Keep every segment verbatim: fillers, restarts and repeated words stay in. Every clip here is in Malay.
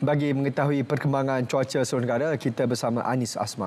Bagi mengetahui perkembangan cuaca seluruh negara, kita bersama Anis Asma.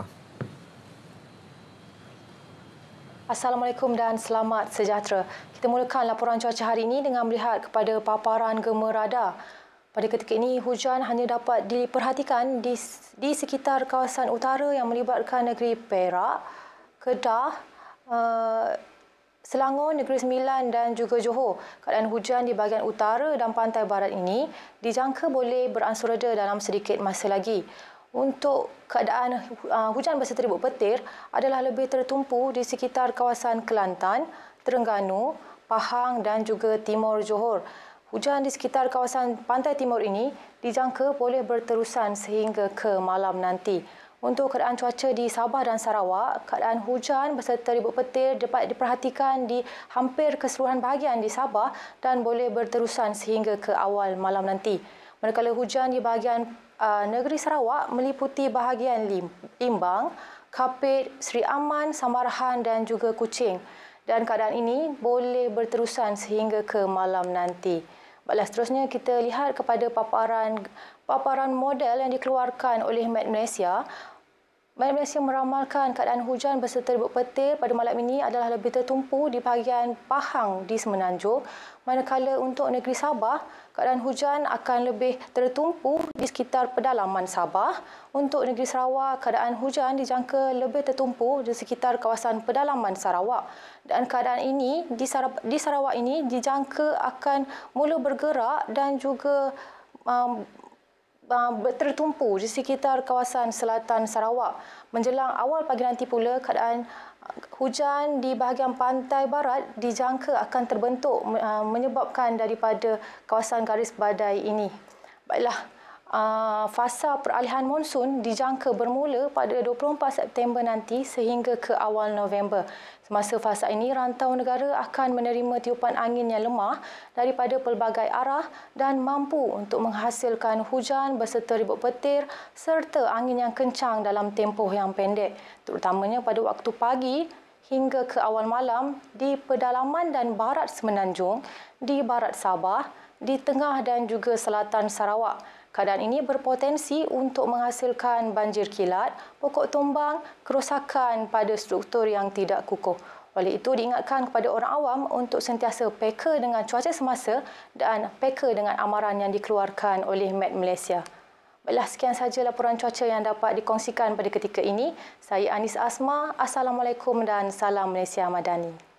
Assalamualaikum dan selamat sejahtera. Kita mulakan laporan cuaca hari ini dengan melihat kepada paparan gema radar. Pada ketika ini, hujan hanya dapat diperhatikan di, di sekitar kawasan utara yang melibatkan negeri Perak, Kedah, uh, Selangor, Negeri Sembilan dan juga Johor. Keadaan hujan di bahagian utara dan pantai barat ini dijangka boleh beransur reda dalam sedikit masa lagi. Untuk keadaan uh, hujan berserta ribut petir adalah lebih tertumpu di sekitar kawasan Kelantan, Terengganu, Pahang dan juga Timur Johor. Hujan di sekitar kawasan pantai timur ini dijangka boleh berterusan sehingga ke malam nanti. Untuk keadaan cuaca di Sabah dan Sarawak, keadaan hujan berserta ribut petir dapat diperhatikan di hampir keseluruhan bahagian di Sabah dan boleh berterusan sehingga ke awal malam nanti. Manakala hujan di bahagian uh, negeri Sarawak meliputi bahagian Lim, Limbang, Kapit, Seri Aman, Samarahan dan juga Kuching. Dan keadaan ini boleh berterusan sehingga ke malam nanti. Baiklah, seterusnya kita lihat kepada paparan paparan model yang dikeluarkan oleh Met Malaysia. Met Malaysia meramalkan keadaan hujan berserta ribut petir pada malam ini adalah lebih tertumpu di bahagian Pahang di Semenanjung, manakala untuk negeri Sabah, keadaan hujan akan lebih tertumpu di sekitar pedalaman Sabah. Untuk negeri Sarawak, keadaan hujan dijangka lebih tertumpu di sekitar kawasan pedalaman Sarawak. Dan keadaan ini di Sarawak ini dijangka akan mula bergerak dan juga um, tertumpu di sekitar kawasan selatan Sarawak. Menjelang awal pagi nanti pula, keadaan hujan di bahagian pantai barat dijangka akan terbentuk menyebabkan daripada kawasan garis badai ini. Baiklah, fasa peralihan monsun dijangka bermula pada dua puluh empat September nanti sehingga ke awal November. Semasa fasa ini, rantau negara akan menerima tiupan angin yang lemah daripada pelbagai arah dan mampu untuk menghasilkan hujan berserta ribut petir serta angin yang kencang dalam tempoh yang pendek, terutamanya pada waktu pagi hingga ke awal malam di pedalaman dan barat Semenanjung, di barat Sabah, di tengah dan juga selatan Sarawak. Keadaan ini berpotensi untuk menghasilkan banjir kilat, pokok tumbang, kerosakan pada struktur yang tidak kukuh. Oleh itu, diingatkan kepada orang awam untuk sentiasa peka dengan cuaca semasa dan peka dengan amaran yang dikeluarkan oleh Met Malaysia. Baiklah, sekian sahaja laporan cuaca yang dapat dikongsikan pada ketika ini. Saya Anis Asma. Assalamualaikum dan salam Malaysia Madani.